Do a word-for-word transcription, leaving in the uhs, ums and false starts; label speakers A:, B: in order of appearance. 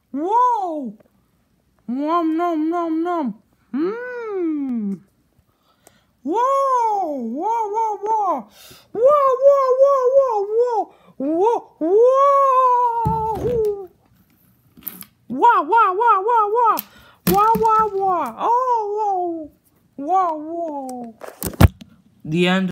A: Whoa! Nom nom nom nom. Mmm. Whoa! Whoa! Whoa! Whoa! Whoa! Whoa! Whoa! Whoa! Whoa! Whoa! Whoa! Whoa! Whoa! Whoa! Whoa! Whoa! Whoa! Whoa! Oh! Whoa! Whoa! Whoa! The end.